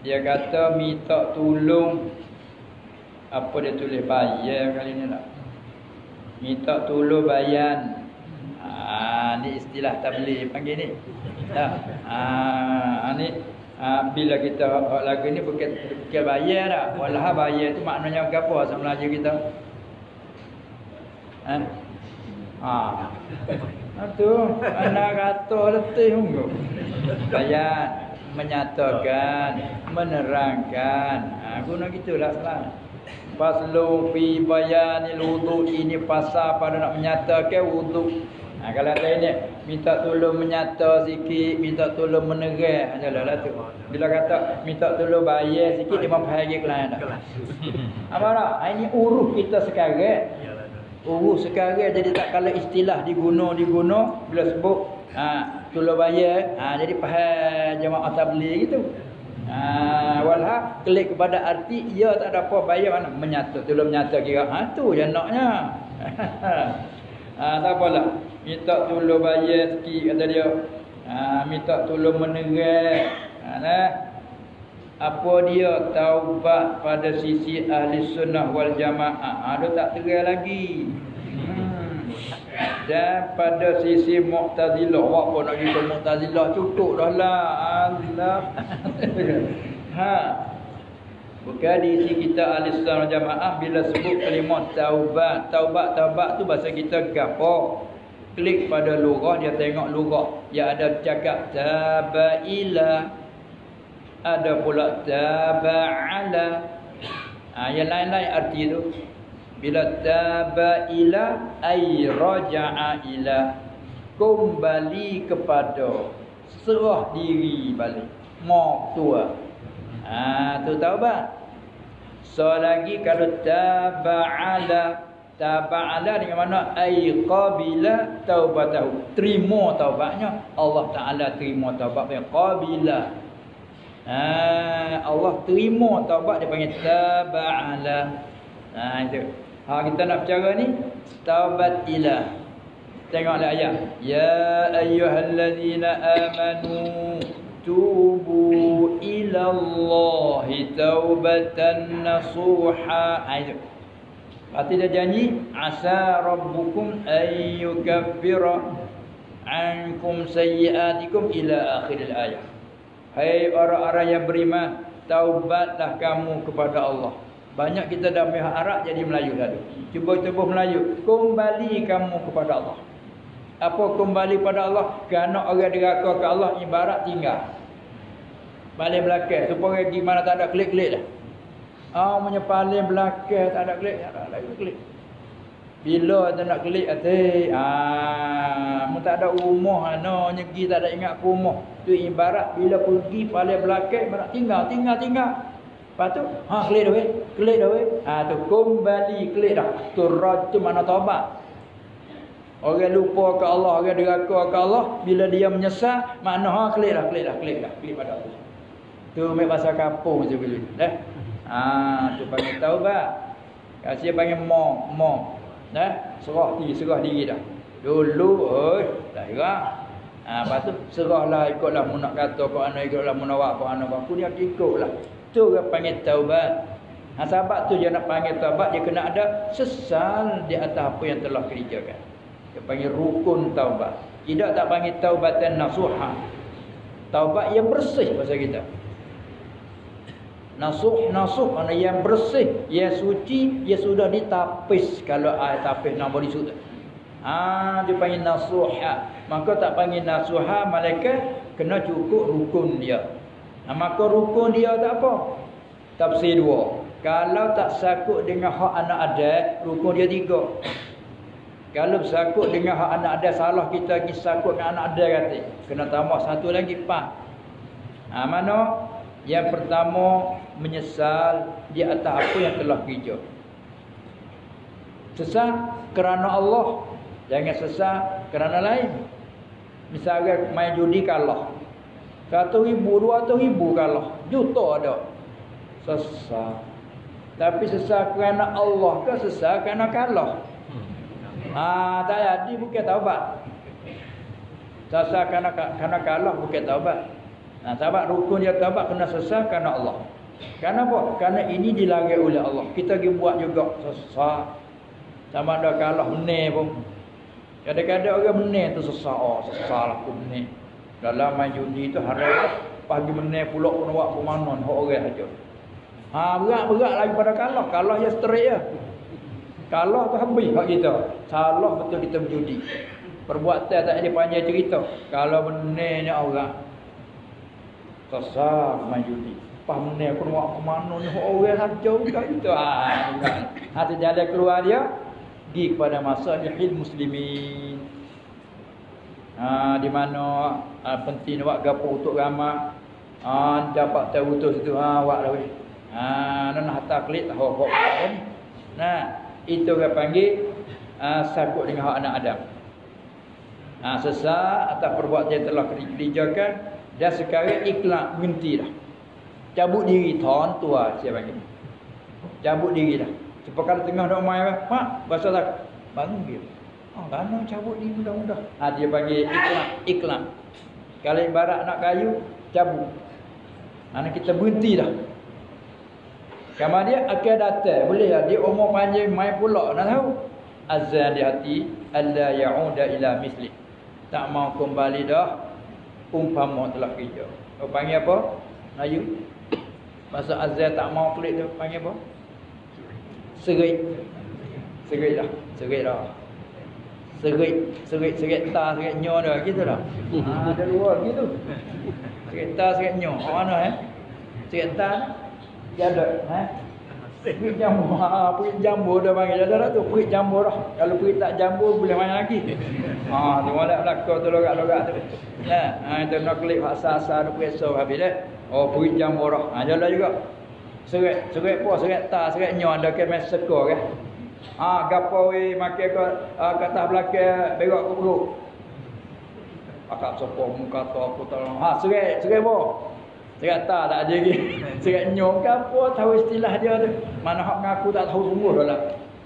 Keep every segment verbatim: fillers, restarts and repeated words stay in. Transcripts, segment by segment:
Dia kata minta tolong. Apa dia tulis bayar kali ni tak? Minta tolong bayan. Ah, ni istilah tabligh panggil ni. Tak. Ah, ni ah, bila kita lagu ni bukan bukan bayar dah. Walah bayar tu maknanya apa bahasa Melayu kita? Ha? Ah. Tu anak kata letih hunggu. Bayan, menyatakan, menerangkan. Ha, guna gitulah salah. Faslu fi bayanil wudu, ini pasal pada nak menyatakan wudu. Ha, kalau ada ini minta tolong menyata sikit, minta tolong menerang ajalah lah tu. Bila kata minta tolong bayar sikit dia mampu hari kelan dah. Apa dah? Ini urus kita sekarang. Urus sekarang jadi tak kala istilah diguna diguna bila sebut ha tolong bayar, ha jadi faham jemaah tabligh gitu. Ha walha klik kepada arti ia tak ada apa bayar mana menyata tolong menyata kira ha tu je naknya. Ha tak apalah minta tolong bayar sikit kata dia. Ha minta tolong menerang. Ha nah apa dia taubat pada sisi ahli sunnah wal jamaah ada tak terang lagi. Hmm. Dan pada sisi Mu'tazilah, apa nak kita Mu'tazilah cukup dah lah. Allah. Ha. Bukan di sisi kita ahli sunnah wal jamaah bila sebut kalimah taubat, taubat taubat tu bahasa kita gapo? Klik pada lugah dia tengok lugah. Dia ada cakap tabaila, ada pula taba'ala. Ha, yang lain-lain arti tu. Bila taba'ila ay raja'a ila, kembali kepada, serah diri balik, mau tua. Ha tu taubat. So lagi kalau taba'ala, taba'ala dengan mana ay qabila taubatahu, terima taubatnya. Allah Taala terima taubatnya qabila. Ha, Allah terima taubat dia panggil taba'ala. Ha itu. Ha kita nak bercara ni taubat ila. Tengoklah ayat. Ya ayyuhallazina amanu tubu ila Allahi taubatan nasuha. Ha itu. Berarti dia janji asa rabbukum ayyukaffira ankum sayyi'atikum ila akhiril ayat. Hai orang-orang yang beriman, taubatlah kamu kepada Allah. Banyak kita dah mihak Arab jadi Melayu tadi. Cuba cuba Melayu, kembali kamu kepada Allah. Apa kembali pada Allah? Kerana orang deraka ke Allah ibarat tinggal balik belakang. Supaya gimana tak ada klik-klik dah. Ah, punya paling belakang tak ada klik, tak ada lagi klik. Bila tak nak klik atas, ah, mu tak ada rumah ana nyegi tak ada ingat ke rumah. Tu ibarat bila pergi paling belakang nak tinggal, tinggal, tinggal. Lepas tu, ha klik dah weh, klik dah weh. Ha tu kembali klik dah. Tu raj tu mana taubat. Orang lupa ke Allah, orang deraka ke Allah, bila dia menyesal, makna ha klik dah, klik dah, klik dah, klik pada Allah. Tu mai bahasa kampung macam dulu. Dah. Ha tu panggil taubat. Kasih panggil mo, mo. Dah, serah diri, serah diri dah. Dulu, oi, dah irah. Ha, lepas tu serahlah, ikutlah mu nak kata kau ana, ikutlah mu nak buat kau ana, aku dia ikutlah. Tu orang panggil taubat. Ha, sebab tu dia nak panggil taubat, dia kena ada sesal di atas apa yang telah kerjakan. Dia panggil rukun taubat. Tidak tak panggil taubatan nasuha. Taubat yang bersih bahasa kita. Nasuh, nasuh mana yang bersih, yang suci, yang sudah ditapis. Kalau air tapis nak berisut. Ah, dia panggil nasuha. Maka tak panggil nasuha, malaikat kena cukup rukun dia. Nah, maka rukun dia tak apa. Tafsir dua. Kalau tak sakut dengan hak anak adat, rukun dia tiga. Kalau sakut dengan hak anak adat, salah kita pergi sakut dengan anak adat kata, kena tambah satu lagi, empat. Ah, mana? Yang pertama, menyesal di atas apa yang telah kerja. Sesat kerana Allah, jangan sesat kerana lain. Misalnya main judi kalah, satu ribu, dua ratus ribu kalah, juta ada, sesat. Tapi sesat kerana Allah ke sesat kerana kalah? Ah, tak jadi, bukan taubat. Sesat kerana kerana kalah bukan taubat. Nah, sebab rukun dia taubat kena sesat kerana Allah. Kenapa? Kerana ini dilarang oleh Allah. Kita pergi buat juga sesat. Sama ada kalah menang pun. Kadang-kadang orang menang tu sesat. Oh, sesat lah aku menang. Dalam main judi tu haram. Pagi menang pula pun buat permanen. Hak orang saja. Ha, berat-berat lagi pada kalah. Kalah je straight je. Kalah tu habis hak kita. Salah betul kita berjudi. Perbuatan tak ada panjang cerita. Kalau menang ni orang sesat main judi. Pas menang pun buat permanen. Hak orang saja bukan kita. Ha, bukan. Ha, tu jalan keluar dia. Pergi kepada masalihil muslimin. Ha, di mana ha, penting buat gapo untuk ramai. Ha, dapat tahu betul situ. Ha, buat dah weh. Ha, nak hantar klik tahu hok ni. Nah, itu orang panggil uh, sakut dengan hak anak Adam. Ha, sesat atas perbuatan yang telah dikerjakan dan sekarang ikhlas berhenti dah. Cabut diri ton tua saya panggil. Cabut diri dah. Sebab kalau tengah nak main, mak bahasa tak bangun dia. Oh, kan cabut diri mudah-mudah. Ha, dia panggil ikhlas, ikhlas. Kalau ibarat nak kayu, cabut. Ana kita berhenti dah. Kamu dia akan datang. Boleh lah. Dia umur panjang main pula. Nak tahu? Azan di hati. Alla ya'uda ila misli. Tak mau kembali dah. Umpama telah kerja. Kau panggil apa? Melayu. Masa azan tak mau klik tu. Panggil apa? Serit. Serit dah. Serit dah. Serit. Serit. Serit ta. Serit nyo dah. Gitu dah. Ha, ada dua gitu. Serit ta. Serit nyo. Mana eh? Serit ta. Jadat, eh? Pergi jambu, ha, pergi jambu dah panggil jadat tu, pergi jambu dah. Kalau pergi tak jambu boleh main lagi. Ha, tu malah belakang tu lorak-lorak tu. Nah, ha, itu nak klik asa-asa tu periksa habis dah. Oh, pergi jambu dah. Ha, jalan juga. Seret, seret apa? Seret ta, seret nyo ada ke mes sekor ke. Ha, gapo we makan ke uh, kat atas belakang berok ke perut. Akak sopong muka tu aku tahu. Ha, seret, seret apa? Serat tak tak ada lagi. Serat nyok ke apa tahu istilah dia tu. Mana hak mengaku tak tahu sungguh dah lah.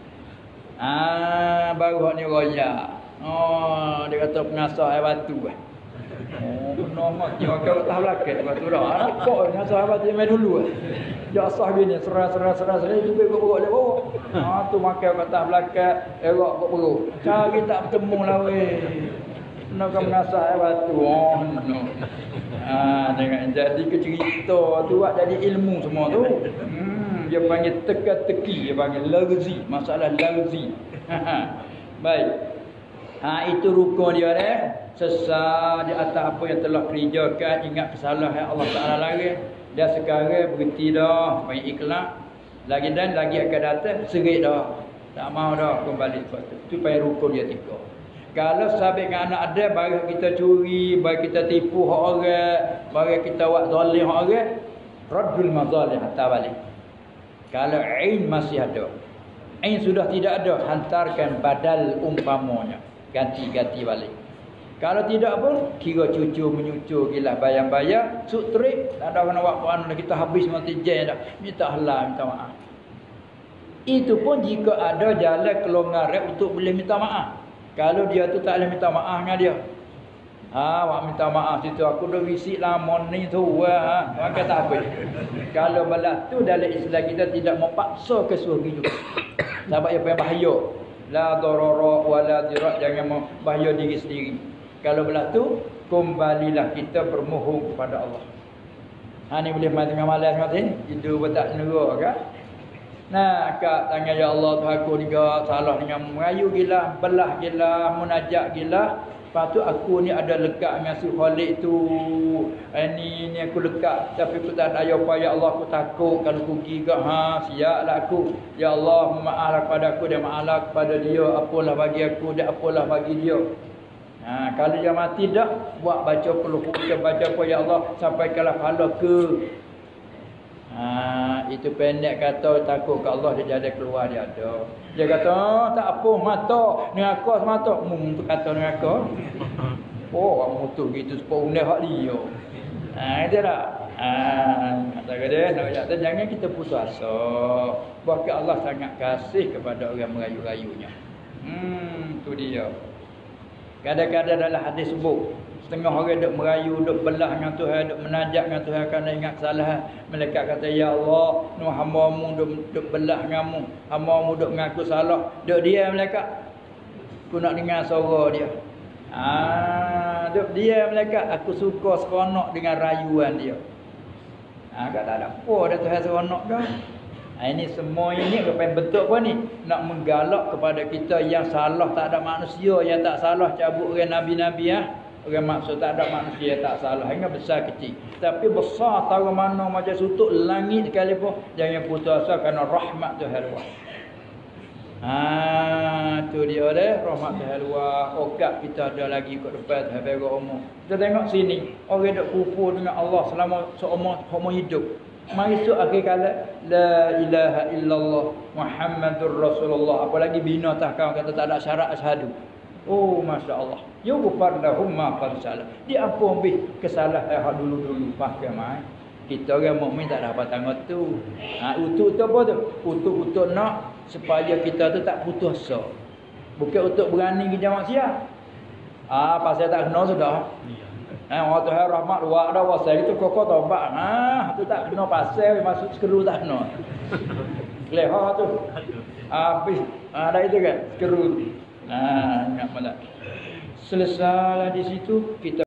Ah, baru hak ni royak. Oh, dia kata pengasah air batu eh. Oh, benar mak dia kau tahu belakang batu dah. Anak kok pengasah air batu main dulu eh. Dia asah gini serah-serah-serah serah juga kau bawa dia bawa. Ah, tu makan kat atas belakang, erok kat perut. Cari tak bertemu lah weh. Nak kau mengasah air batu. Oh, no. Ah, dengan jadi ke cerita tu buat jadi ilmu semua tu. Hmm, dia panggil teka-teki, dia panggil larzi, masalah larzi. Baik. Ha, itu rukun dia dah. Sesat di atas apa yang telah kerjakan, ingat kesalahan Allah Taala lagi. Dah sekarang berhenti dah, main ikhlas. Lagi dan lagi akan datang serit dah. Tak mau dah kembali sebab tu. Tu panggil rukun dia tiga. Kalau sabit dengan anak ada, baru kita curi, baru kita tipu hak orang, baru kita buat zalim hak orang, raddul mazalim hantar balik. Kalau ain masih ada, ain sudah tidak ada, hantarkan badal umpamanya, ganti-ganti balik. Kalau tidak pun, kira cucu menyucu gila bayang-bayang, sutrik, tak ada kena buat apa-apa, kita habis mati jen dah, minta halal, minta maaf. Itu pun jika ada jalan kelonggaran untuk boleh minta maaf. Kalau dia tu tak boleh minta maaf dengan dia. Ha, awak minta maaf situ aku dah visik lama ni tu. Ha, maka tak apa. Kalau belah tu dalam Islam kita tidak memaksa ke suami juga. Sebab ia bahaya. La darara wa la dirar, jangan bahaya diri sendiri. Kalau belah tu kembalilah kita bermohon kepada Allah. Ha, ni boleh main tengah malam macam ni. Itu betak neraka kan? Nah, kat tangan ya Allah tu aku juga salah dengan merayu gila, belah gila, munajat gila. Lepas tu aku ni ada lekat dengan si Khalid tu. Eh, ni ni aku lekat tapi aku tak ada apa ya Allah, aku takut kalau aku pergi ke ha siaplah aku. Ya Allah, maaflah kepada aku dan maaflah kepada dia, apalah bagi aku dan apalah bagi dia. Ha, kalau dia mati dah buat baca perlu kita baca apa ya Allah sampai kalau pahala ke. Ha, itu pendek kata takut ke Allah dia jadi keluar dia ada. Dia kata oh, tak apa mata neraka semata. Hmm tu kata neraka. Oh orang mutu gitu sepuluh undah hak dia. Ha itu dah. Ha kata dia nak kata jangan kita putus asa. Bahkan Allah sangat kasih kepada orang merayu-rayunya. Hmm tu dia. Kadang-kadang dalam hadis sebut, setengah orang duk merayu, duk belah dengan Tuhan, duk menajak dengan Tuhan kerana ingat kesalahan. Malaikat kata, ya Allah, nu hamba-Mu duk, duk belah denganmu, hamba-Mu duk mengaku salah. Duk diam malaikat. Aku nak dengar suara dia. Ah, duk diam malaikat. Aku suka seronok dengan rayuan dia. Ah, kata tak ada apa dah Tuhan seronok dah. Ha, ini semua ini kepada bentuk apa ni? Nak menggalak kepada kita yang salah, tak ada manusia yang tak salah, cabut orang nabi-nabi ya. Orang maksud tak ada manusia yang tak salah. Hingga besar kecil. Tapi besar tahu mana macam sutuk langit sekalipun jangan putus asa kerana rahmat Tuhan luar. Ha, tu dia dah rahmat Tuhan luar. Okak kita ada lagi kat depan habis umur. Kita tengok sini, orang dok kufur dengan Allah selama seumur umur hidup. Mari esok akhir kala la ilaha illallah Muhammadur Rasulullah. Apalagi bina atas kau kata tak ada syarat asyhadu. Oh masya-Allah. Yughfar lahum ma qad salah. Dia ampun bih kesalahan hak dulu-dulu pakai mai. Kita orang mukmin tak dapat tanggung tu. Ha untuk tu apa tu? Untuk-untuk nak supaya kita tu tak putus asa. Bukan untuk berani ke jamaah siap. Ah pasal tak kena sudah. Ha orang Tuhan rahmat luar dah wasai itu kokok taubat. Ha tu tak kena pasal masuk skru tak kena. Leha tu. Habis ada itu kan skru. Nah, ingat malah. Selesailah di situ kita